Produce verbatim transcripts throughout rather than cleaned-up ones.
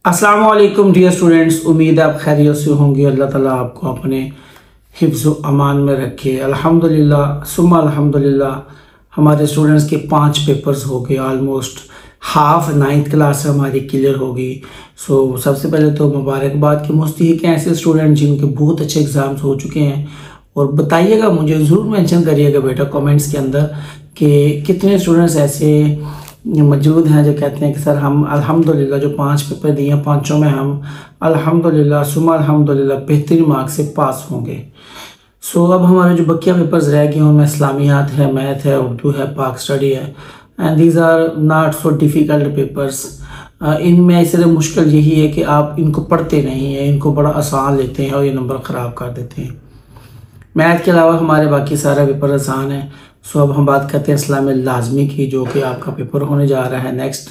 अस्सलाम वालेकुम dear students, उम्मीद है आप खैरियत से होंगे। अल्लाह ताला आपको अपने हिफ्ज़ अमान में रखे। अल्हम्दुलिल्लाह सुम्मा अल्हम्दुलिल्लाह हमारे स्टूडेंट्स के पांच पेपर्स हो गए, ऑलमोस्ट हाफ नाइन्थ क्लास हमारी क्लियर होगी। सो सबसे पहले तो मुबारकबाद की मुस्तहिक हैं ऐसे स्टूडेंट जिनके बहुत अच्छे एग्ज़ाम्स हो चुके हैं। और बताइएगा, मुझे ज़रूर मेंशन करिएगा बेटा कमेंट्स के अंदर कि कितने स्टूडेंट्स ऐसे मौजूद हैं जो कहते हैं कि सर हम अल्हम्दुलिल्लाह जो पांच पेपर दिए हैं पांचों में हम अल्हम्दुलिल्लाह सुम्मा अल्हम्दुलिल्लाह बेहतरीन मार्क्स से पास होंगे। सो अब हमारे जो बकिया पेपर्स रह गए उनमें इस्लामियात है, मैथ है, उर्दू है, पाक स्टडी है, and these are not so difficult papers. इनमें सिर्फ मुश्किल यही है कि आप इनको पढ़ते नहीं हैं, इनको बड़ा आसान लेते हैं और ये नंबर ख़राब कर देते हैं। मैथ के अलावा हमारे बाकी सारे पेपर आसान हैं। सो अब हम बात करते हैं इस्लाम लाजमी की, जो कि आपका पेपर होने जा रहा है नेक्स्ट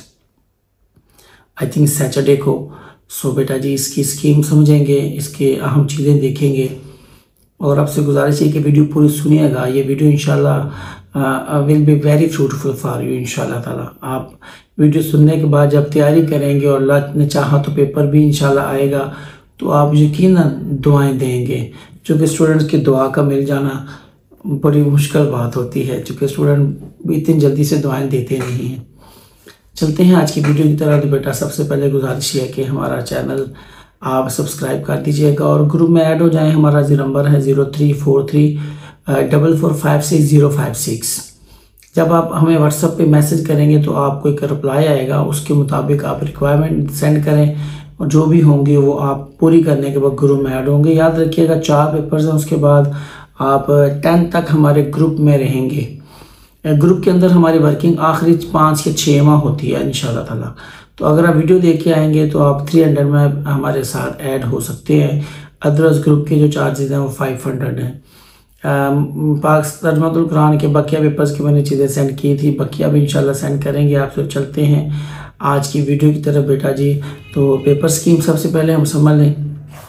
आई थिंक सैटरडे को। सो बेटा जी इसकी स्कीम समझेंगे, इसके अहम चीज़ें देखेंगे और आपसे गुजारिश है कि वीडियो पूरी सुनिएगा। ये वीडियो इंशाल्लाह will be very fruitful for you इंशाल्लाह ताला। आप वीडियो सुनने के बाद जब तैयारी करेंगे और अल्लाह ने चाहा तो पेपर भी इंशाल्लाह आएगा तो आप यकीनन दुआएं देंगे, क्योंकि स्टूडेंट्स की दुआ का मिल जाना बड़ी मुश्किल बात होती है, क्योंकि स्टूडेंट इतनी जल्दी से दुआएं देते नहीं हैं। चलते हैं आज की वीडियो की तरह। तो बेटा सबसे पहले गुजारिश है कि हमारा चैनल आप सब्सक्राइब कर दीजिएगा और ग्रुप में ऐड हो जाएं। हमारा जी नंबर है zero three four three double four five six zero five six. जब आप हमें व्हाट्सएप पे मैसेज करेंगे तो आपको एक रिप्लाई आएगा, उसके मुताबिक आप रिक्वायरमेंट सेंड करें और जो भी होंगे वो आप पूरी करने के बाद ग्रुप में ऐड होंगे। याद रखिएगा चार पेपर्स हैं, उसके बाद आप टेंथ तक हमारे ग्रुप में रहेंगे। ग्रुप के अंदर हमारी वर्किंग आखिरी पाँच या छः माह होती है इंशाल्लाह ताला। तो अगर आप वीडियो देख के आएंगे तो आप थ्री हंड्रेड में हमारे साथ ऐड हो सकते हैं। अदरस ग्रुप के जो चार्जेस हैं वो फाइव हंड्रेड हैं। पाक तर्जुमातुल कुरान के बकिया पेपर्स की मैंने चीज़ें सेंड की थी, बकिया भी इंशाल्लाह सेंड करेंगे आपसे। चलते हैं आज की वीडियो की तरफ बेटा जी। तो पेपर स्कीम सबसे पहले हम समझ लें।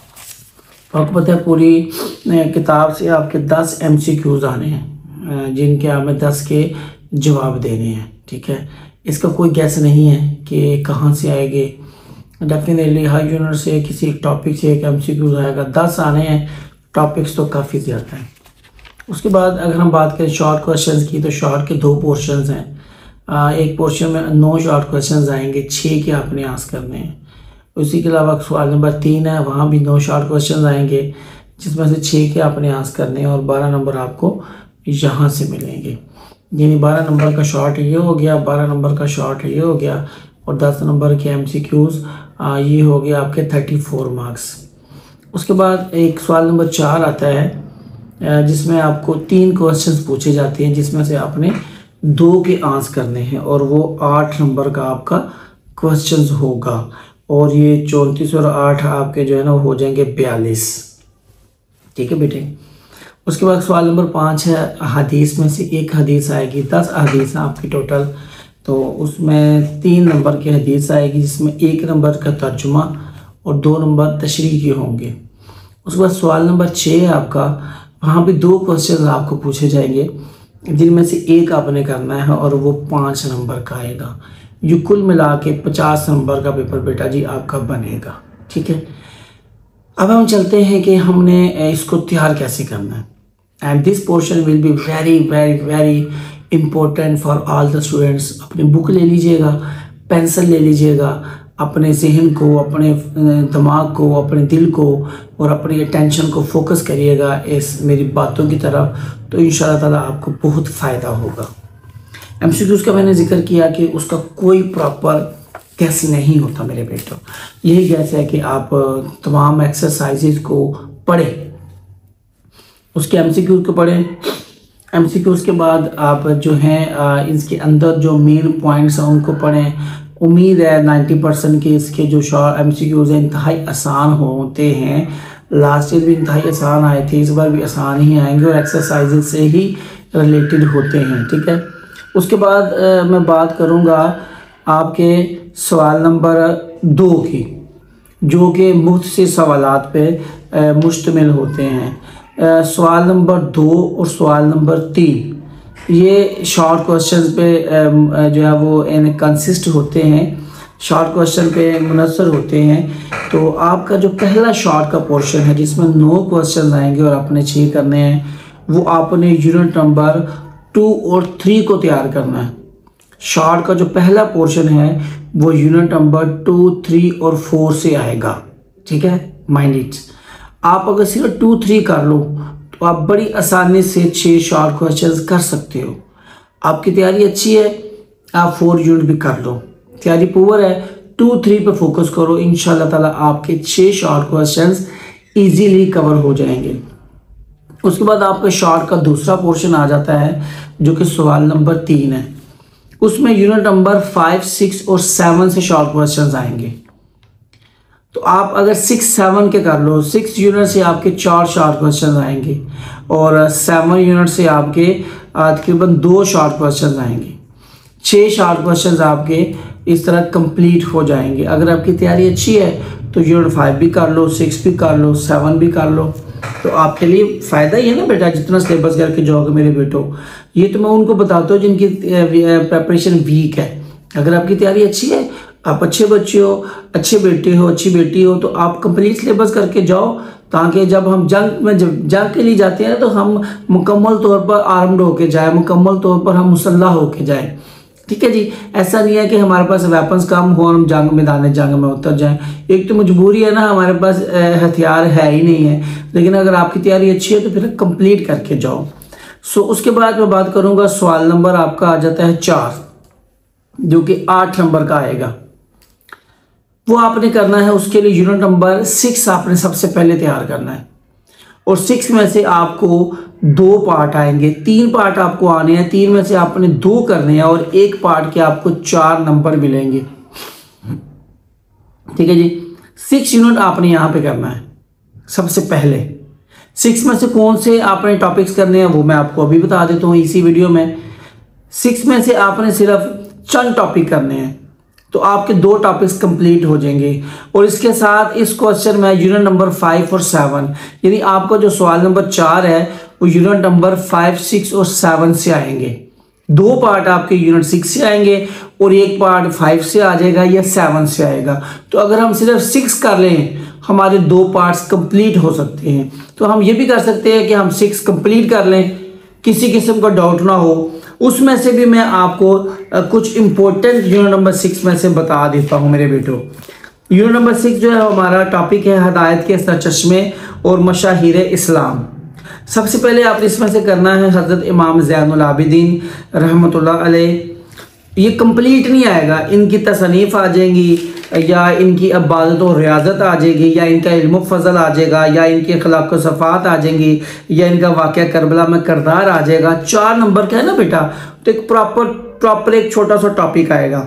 आपको पता है पूरी किताब से आपके दस एम सी क्यूज़ आने हैं जिनके हमें दस के जवाब देने हैं, ठीक है। इसका कोई गैस नहीं है कि कहाँ से आएंगे। डेफिनेटली हाई यूनिट से किसी एक टॉपिक से एक एम सी क्यूज़ आएगा, दस आने हैं, टॉपिक्स तो काफ़ी ज़्यादा हैं। उसके बाद अगर हम बात करें शॉर्ट क्वेश्चंस की तो शॉर्ट के दो पोर्शंस हैं। एक पोर्शन में नौ शॉर्ट क्वेश्चंस आएंगे, छः के आपने आंसर करने हैं। उसी के अलावा सवाल नंबर तीन है, वहाँ भी नौ शॉर्ट क्वेश्चंस आएंगे जिसमें से छः के आपने आंसर करने हैं और बारह नंबर आपको यहाँ से मिलेंगे। यानी बारह नंबर का शॉर्ट ये हो गया, बारह नंबर का शॉर्ट ये हो गया और दस नंबर के एम सी क्यूज़ ये हो गया आपके थर्टी फोर मार्क्स। उसके बाद एक सवाल नंबर चार आता है जिसमें आपको तीन क्वेश्चंस पूछे जाते हैं जिसमें से आपने दो के आंसर करने हैं और वो आठ नंबर का आपका क्वेश्चंस होगा और ये चौंतीस और आठ आपके जो है ना हो जाएंगे बयालीस, ठीक है बेटे। उसके बाद सवाल नंबर पाँच है, हदीस में से एक हदीस आएगी, दस हदीस हैं आपकी टोटल। तो उसमें तीन नंबर की हदीस आएगी जिसमें एक नंबर का तर्जुमा और दो नंबर तशरीह के होंगे। उसके बाद सवाल नंबर छः है आपका, वहाँ पे दो क्वेश्चन आपको पूछे जाएंगे जिनमें से एक आपने करना है और वो पाँच नंबर का आएगा। ये कुल मिला के पचास नंबर का पेपर बेटा जी आपका बनेगा, ठीक है। अब हम चलते हैं कि हमने इसको तैयार कैसे करना है। And this portion will be very very very important for all the students. अपनी बुक ले लीजिएगा, पेंसिल ले लीजिएगा, अपने जहन को, अपने दिमाग को, अपने दिल को और अपनी अटेंशन को फोकस करिएगा इस मेरी बातों की तरफ, तो इंशाल्लाह ताला आपको बहुत फ़ायदा होगा। एम सी क्यूज़ का मैंने जिक्र किया कि उसका कोई प्रॉपर गैस नहीं होता मेरे बेटों। यही गैस है कि आप तमाम एक्सरसाइजेज को पढ़ें, उसके एम सी क्यूज़ को पढ़ें। एम सी क्यूज़ के बाद आप जो हैं इसके अंदर जो मेन पॉइंट्स हैं उनको पढ़ें। उम्मीद है नाइन्टी परसेंट के इसके जो शॉर्ट एम सी क्यूज़ हैं इंतहाई आसान होते हैं। लास्ट ईयर भी इंतहाई आसान आए थे, इस बार भी आसान ही आएंगे और एक्सरसाइजेज से ही रिलेटेड होते हैं, ठीक है। उसके बाद आ, मैं बात करूंगा आपके सवाल नंबर दो की, जो कि मुख्त से सवालात पे मुश्तमिल होते हैं। आ, सवाल नंबर दो और सवाल नंबर तीन ये शॉर्ट क्वेश्चंस पे आ, जो है वो इन कंसिस्ट होते हैं शॉर्ट क्वेश्चन पे मुनसर होते हैं। तो आपका जो पहला शॉर्ट का पोर्शन है जिसमें नौ क्वेश्चन आएंगे और आपने छः करने हैं, वो आपने यूनिट नंबर टू और थ्री को तैयार करना है। शॉर्ट का जो पहला पोर्शन है वो यूनिट नंबर टू, थ्री और फोर से आएगा। ठीक है, माइंड इट। आप अगर सिर्फ टू थ्री कर लो तो आप बड़ी आसानी से छः शॉर्ट क्वेश्चंस कर सकते हो। आपकी तैयारी अच्छी है, आप फोर यूनिट भी कर लो। तैयारी पुअर है, टू थ्री पे फोकस करो, इंशाल्लाह ताला आपके छः शॉर्ट क्वेश्चंस इजीली कवर हो जाएंगे। उसके बाद आपका शॉर्ट का दूसरा पोर्शन आ जाता है जो कि सवाल नंबर तीन है। उसमें यूनिट नंबर फाइव, सिक्स और सेवन से शॉर्ट क्वेश्चंस आएंगे। तो आप अगर सिक्स सेवन के कर लो, सिक्स यूनिट से आपके चार शॉर्ट क्वेश्चन आएंगे और सेवन यूनिट से आपके तकरीबन दो शॉर्ट क्वेश्चन आएंगे। छः शॉर्ट क्वेश्चन आपके इस तरह कंप्लीट हो जाएंगे। अगर आपकी तैयारी अच्छी है तो यूनिट फाइव भी कर लो, सिक्स भी कर लो, सेवन भी कर लो। तो आपके लिए फ़ायदा ही है ना बेटा, जितना सिलेबस करके जाओगे मेरे बेटो। ये तो मैं उनको बताता हूँ जिनकी प्रेपरेशन वीक है। अगर आपकी तैयारी अच्छी है, आप अच्छे बच्चे हो, अच्छे बेटे हो, अच्छी बेटी हो, तो आप कंप्लीट सिलेबस करके जाओ, ताकि जब हम जंग में जब जंग के लिए जाते हैं तो हम मुकम्मल तौर पर आर्म्ड होके जाए, मुकम्मल तौर पर हम मुसल्लह होके जाए। ठीक है जी, ऐसा नहीं है कि हमारे पास वेपन्स कम हो और हम जंग मैदान जंग में उतर जाएं। एक तो मजबूरी है ना, हमारे पास हथियार है ही नहीं है। लेकिन अगर आपकी तैयारी अच्छी है तो फिर कंप्लीट करके जाओ। सो उसके बाद मैं बात करूंगा, सवाल नंबर आपका आ जाता है चार, जो कि आठ नंबर का आएगा। वो आपने करना है, उसके लिए यूनिट नंबर सिक्स आपने सबसे पहले तैयार करना है। और सिक्स में से आपको दो पार्ट आएंगे, तीन पार्ट आपको आने हैं, तीन में से आपने दो करने हैं और एक पार्ट के आपको चार नंबर मिलेंगे। ठीक है जी, सिक्स यूनिट आपने यहां पे करना है सबसे पहले। सिक्स में से कौन से आपने टॉपिक्स करने हैं वो मैं आपको अभी बता देता हूँ इसी वीडियो में। सिक्स में से आपने सिर्फ चंद टॉपिक करने हैं, तो आपके दो टॉपिक्स कंप्लीट हो जाएंगे। और इसके साथ इस क्वेश्चन में यूनिट नंबर फाइव और सेवन, यानी आपका जो सवाल नंबर चार है वो यूनिट नंबर फाइव, सिक्स और सेवन से आएंगे। दो पार्ट आपके यूनिट सिक्स से आएंगे और एक पार्ट फाइव से आ जाएगा या सेवन से आएगा। तो अगर हम सिर्फ सिक्स कर लें, हमारे दो पार्ट्स कंप्लीट हो सकते हैं। तो हम ये भी कर सकते हैं कि हम सिक्स कंप्लीट कर लें, किसी किस्म का डाउट ना हो। उसमें से भी मैं आपको कुछ इंपॉर्टेंट यूनिट नंबर सिक्स में से बता देता हूं मेरे बेटो। यूनिट नंबर सिक्स जो है हमारा टॉपिक है हिदायत के सरचश्मे और मशाहिर इस्लाम। सबसे पहले आप इसमें से करना है हज़रत इमाम ज़ैनुल आबिदीन रहमतुल्लाह अलैह। ये कंप्लीट नहीं आएगा, इनकी तसनीफ़ आ जाएंगी या इनकी इबादत और रियाजत आ जाएगी या इनका इल्म फजल आ जाएगा या इनकी अखलाक व सफ़ात आ जाएंगी या इनका वाक़या करबला में करदार आ जाएगा। चार नंबर का है ना बेटा, तो एक प्रॉपर प्रॉपर एक छोटा सा टॉपिक आएगा।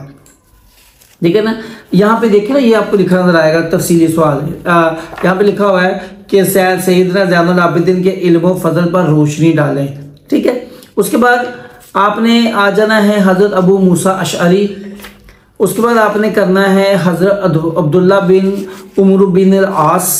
ठीक है ना, यहाँ पे देखिए ना, ये आपको लिखा नजर आएगा, तफसीली सवाल है। यहाँ पे लिखा हुआ है कि सैयद सैयदना ज़ैनुल आबिदीन के इल्म व फजल पर रोशनी डालें। ठीक है, उसके बाद आपने आ जाना है हज़रत अबू मूसा अशअरी। उसके बाद आपने करना है हज़रत अब्दुल्ला बिन उमर बिन आस।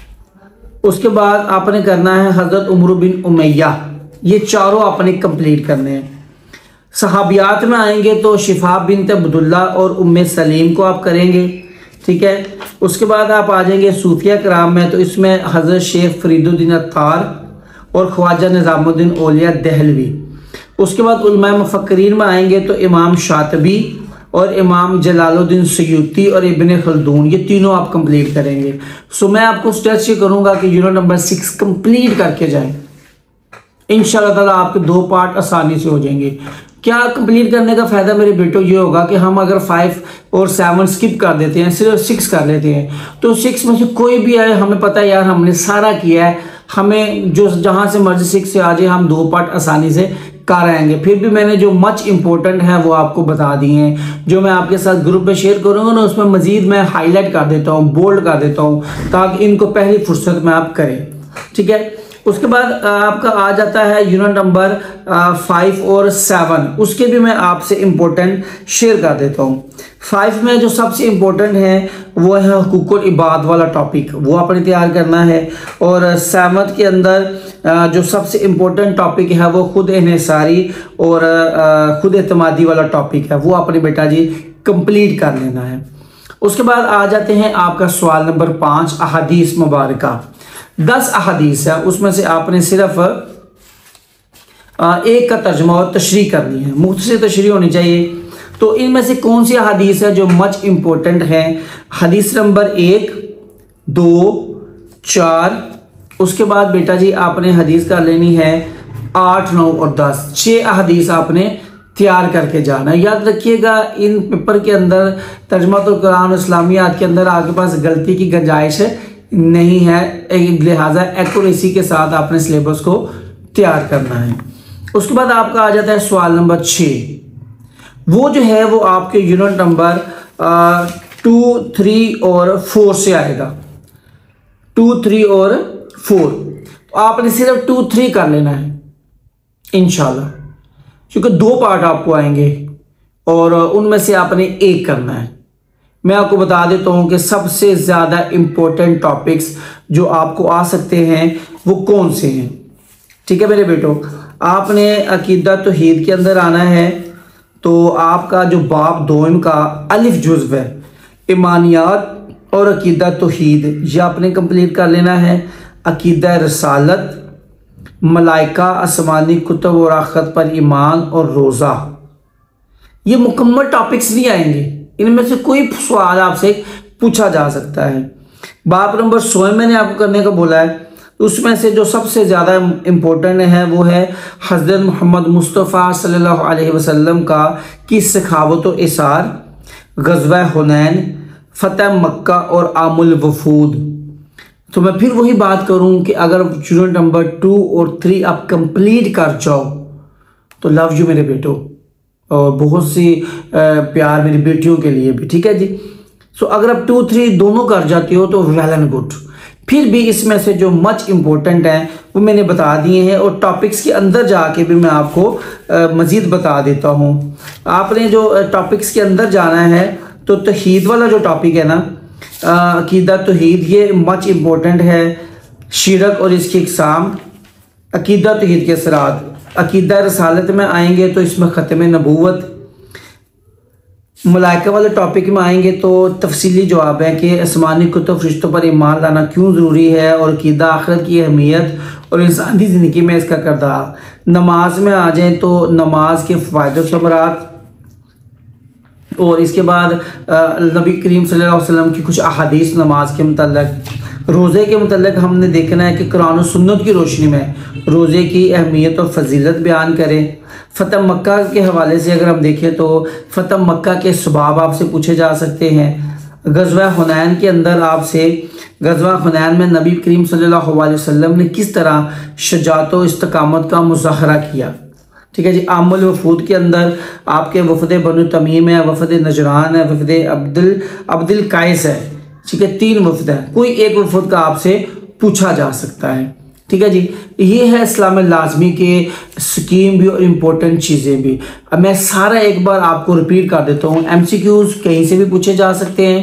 उसके बाद आपने करना है हज़रत उमर बिन उमैया। ये चारों आपने कंप्लीट करने हैं। सहाबियात में आएंगे तो शिफा बिन अब्दुल्ला और उम्मे सलीम को आप करेंगे। ठीक है, उसके बाद आप आ जाएंगे सूफिया कराम में, तो इसमें हज़रत शेख फरीदुद्दीन अत्तार और ख्वाजा निज़ामुद्दीन औलिया दहलवी। उसके बाद उलमा मुफक्किरीन में आएंगे तो इमाम शातिबी और इमाम जलालुद्दीन सयूती और इब्ने खल्दून, ये तीनों आप कंप्लीट करेंगे। सो मैं आपको स्ट्रेस ये करूँगा कि यूनिट नंबर सिक्स कंप्लीट करके जाएं, इंशाल्लाह ताला आपके दो पार्ट आसानी से हो जाएंगे। क्या कंप्लीट करने का फ़ायदा मेरे बेटो ये होगा कि हम अगर फाइव और सेवन स्किप कर देते हैं, सिर्फ सिक्स कर लेते हैं, तो सिक्स में से कोई भी आए, हमें पता है यार हमने सारा किया है, हमें जो जहाँ से मर्जी सिक्स से आ जाए हम दो पार्ट आसानी से कर आएंगे। फिर भी मैंने जो मच इंपॉर्टेंट है वो आपको बता दिए हैं, जो मैं आपके साथ ग्रुप में शेयर करूँगा ना, उसमें मजीद मैं हाईलाइट कर देता हूँ, बोल्ड कर देता हूँ, ताकि इनको पहली फुर्सत में आप करें। ठीक है, उसके बाद आपका आ जाता है यूनिट नंबर फाइव और सेवन, उसके भी मैं आपसे इम्पोर्टेंट शेयर कर देता हूँ। फाइव में जो सबसे इम्पोर्टेंट है वो है हुकूकुल इबाद वाला टॉपिक, वो आपने तैयार करना है। और सेवन के अंदर जो सबसे इम्पोर्टेंट टॉपिक है वो खुद इन्हिसारी और खुद एतमादी वाला टॉपिक है, वो अपने बेटा जी कंप्लीट कर लेना है। उसके बाद आ जाते हैं आपका सवाल नंबर पाँच, अहादीस मुबारका। दस अहादीस है, उसमें से आपने सिर्फ एक का तर्जुमा और तशरीह करनी है, मुख्तसर तशरीह होनी चाहिए। तो इनमें से कौन सी हदीस है जो मच इम्पोर्टेंट है? हदीस नंबर एक, दो, चार, उसके बाद बेटा जी आपने हदीस कर लेनी है आठ, नौ और दस। छः हदीस आपने तैयार करके जाना है। याद रखिएगा इन पेपर के अंदर तर्जुमातुल कुरान इस्लामियात के अंदर आपके पास गलती की गुंजाइश नहीं है, लिहाजा एक्यूरेसी के साथ आपने सिलेबस को तैयार करना है। उसके बाद आपका आ जाता है सवाल नंबर छः, वो जो है वो आपके यूनिट नंबर टू, थ्री और फोर से आएगा। टू, थ्री और फोर, तो आपने सिर्फ टू, थ्री कर लेना है इंशाल्लाह, क्योंकि दो पार्ट आपको आएंगे और उनमें से आपने एक करना है। मैं आपको बता देता हूँ कि सबसे ज़्यादा इम्पोर्टेंट टॉपिक्स जो आपको आ सकते हैं वो कौन से हैं। ठीक है मेरे बेटो, आपने अकीदा तौहीद के अंदर आना है, तो आपका जो बाब दोम का अलिफ जुज़्व है, ईमानियात और अकीदा तौहीद, ये आपने कंप्लीट कर लेना है। अकीदा रसालत, मलाइका, आसमानी कुतुब और आखिरत पर ईमान और रोज़ा, ये मुकम्मल टॉपिक्स नहीं आएंगे, इनमें से कोई सवाल आपसे पूछा जा सकता है। बाब नंबर सोलह मैंने आपको करने का बोला है, उसमें से जो सबसे ज़्यादा इम्पोर्टेंट है वो है हज़रत मोहम्मद मुस्तफ़ा सल्लल्लाहु अलैहि वसल्लम का की सखावत व इसार, ग़ज़वा हुनैन, फ़तह मक्का और आमुल वफूद। तो मैं फिर वही बात करूं कि अगर यूनिट नंबर टू और थ्री आप कंप्लीट कर जाओ तो लव यू मेरे बेटो, और बहुत सी प्यार मेरी बेटियों के लिए भी। ठीक है जी। सो अगर आप टू थ्री दोनों कर जाती हो तो वेल एंड गुड। फिर भी इसमें से जो मच इम्पोर्टेंट है वो मैंने बता दिए हैं, और टॉपिक्स के अंदर जाके भी मैं आपको मज़ीद बता देता हूँ। आपने जो टॉपिक्स के अंदर जाना है तो तौहीद वाला जो टॉपिक है ना, अकीदा तौहीद, ये मच इम्पोर्टेंट है। शिरक और इसकी इकसाम, अकीदा तौहीद के असरात, अकीदा रसालत में आएंगे तो इसमें ख़त्म नबूवत, मलाइका वाले टॉपिक में आएंगे तो तफसीली जवाब है कि आसमानी कुतुब फरिश्तों पर ईमान लाना क्यों ज़रूरी है, और अकीदा आखिरत की अहमियत और इंसानी ज़िंदगी में इसका किरदार। नमाज में आ जाएँ तो नमाज के फ़ायदे समरात, और इसके बाद नबी करीम सल्लल्लाहु अलैहि वसल्लम की कुछ अहादीस नमाज के मतलब। रोज़े के मतलब हमने देखना है कि कुरान और सुन्नत की रोशनी में रोज़े की अहमियत और फजीलत बयान करें। फ़तह मक्का के हवाले से अगर हम देखें तो फ़तह मक्का के सबब आपसे पूछे जा सकते हैं। ग़ज़वा हुनैन के अंदर आपसे, ग़ज़वा हुनैन में नबी करीम सल्लल्लाहु अलैहि वसल्लम ने किस तरह शजाअत और इस्तकामत का मुज़ाहरा किया। ठीक है जी। आमुल वफूद के अंदर आपके वफ़द बनु तमीम है, वफ़द नजरान है, वफ़द अब्दुल अब्दुल काइस है। ठीक है, तीन वफ़द है, कोई एक वफ़द का आपसे पूछा जा सकता है। ठीक है जी। ये है इस्लाम लाजमी के स्कीम भी और इम्पोर्टेंट चीज़ें भी। अब मैं सारा एक बार आपको रिपीट कर देता हूँ। एमसीक्यूज़ कहीं से भी पूछे जा सकते हैं।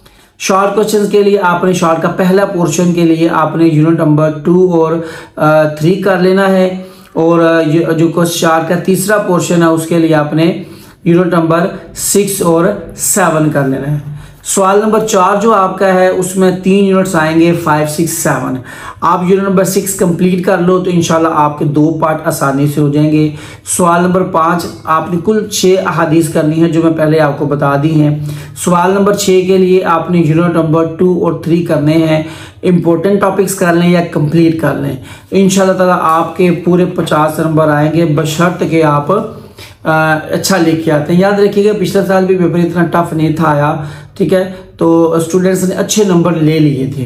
शॉर्ट क्वेश्चन के लिए आपने शॉर्ट का पहला पोर्शन के लिए आपने यूनिट नंबर टू और थ्री कर लेना है, और जो क्वेश्चन का तीसरा पोर्शन है उसके लिए आपने यूनिट नंबर सिक्स और सेवन कर लेना है। सवाल नंबर चार जो आपका है उसमें तीन यूनिट्स आएंगे, फाइव सिक्स सेवन। आप यूनिट नंबर सिक्स कंप्लीट कर लो तो इंशाल्लाह आपके दो पार्ट आसानी से हो जाएंगे। सवाल नंबर पाँच आपने कुल छः अहादीस करनी है जो मैं पहले आपको बता दी हैं। सवाल नंबर छः के लिए आपने यूनिट नंबर टू और थ्री करने हैं। इम्पोर्टेंट टॉपिक्स कर लें या कंप्लीट कर लें, इंशाल्लाह ताला आपके पूरे पचास नंबर आएंगे, बशर्त कि आप आ, अच्छा लिख के आते हैं। याद रखिएगा पिछले साल भी पेपर इतना टफ नहीं था आया। ठीक है, तो स्टूडेंट्स ने अच्छे नंबर ले लिए थे,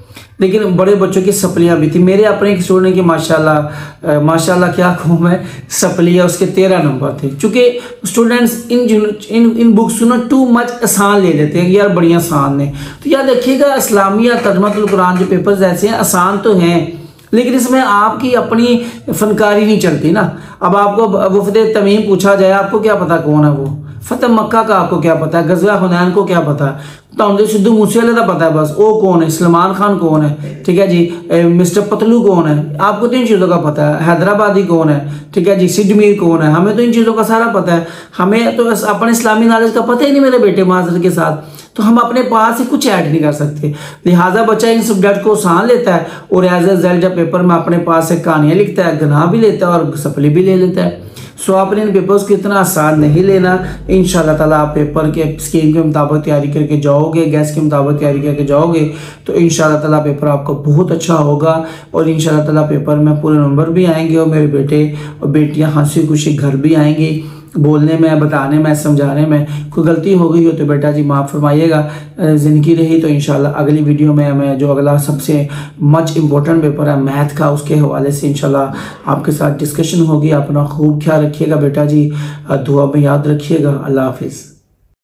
लेकिन बड़े बच्चों की सप्लियाँ भी थी। मेरे अपने एक स्टूडेंट की माशाल्लाह माशाल्लाह क्या कहूँ मैं, सप्ली है उसके तेरह नंबर थे। चूँकि students in in in books को ना टू मच आसान ले लेते हैं, यार बड़ी आसान है। तो याद रखिएगा इस्लामिया तर्जुमातुल कुरान जो पेपर्स ऐसे हैं आसान तो हैं, लेकिन इसमें आपकी अपनी फनकारी नहीं चलती ना। अब आपको वफ़द तमीम पूछा जाए, आपको क्या पता कौन है वो, फतेह मक्का का आपको क्या पता है, गज़वा हुनैन को क्या पता है, तो सिद्धू मूसेवाले का पता है बस, वो कौन है, सलमान खान कौन है, ठीक है जी, मिस्टर पतलू कौन है, आपको तो इन चीज़ों का पता है, हैदराबादी कौन है, ठीक है जी, सिड मीर कौन है, हमें तो इन चीज़ों का सारा पता है। हमें तो अपने इस्लामी नॉलेज का पता ही नहीं मेरे बेटे माजर के साथ, तो हम अपने पास से कुछ ऐड नहीं कर सकते। लिहाजा बच्चा इन सब्जेक्ट को सान लेता है और एज ए रिजल्ट जब पेपर में अपने पास से कहानियाँ लिखता है, गनाह भी लेता है और सप्ली भी ले लेता है। सो आपने इन पेपर्स को इतना आसान नहीं लेना। इंशाल्लाह ताला आप पेपर के स्कीम के मुताबिक तैयारी करके जाओगे, गैस के मुताबिक तैयारी करके जाओगे तो इंशाल्लाह ताला पेपर आपको बहुत अच्छा होगा और इंशाल्लाह ताला पेपर में पूरे नंबर भी आएंगे और मेरे बेटे और बेटियां हंसी खुशी घर भी आएंगी। बोलने में, बताने में, समझाने में कोई गलती हो गई हो तो बेटा जी माफ़ फरमाइएगा। ज़िंदगी रही तो इंशाल्लाह अगली वीडियो में मैं जो अगला सबसे मच इम्पोर्टेंट पेपर है मैथ का, उसके हवाले से इंशाल्लाह आपके साथ डिस्कशन होगी। अपना खूब ख्याल रखिएगा बेटा जी, दुआ में याद रखिएगा। अल्लाह हाफिज़।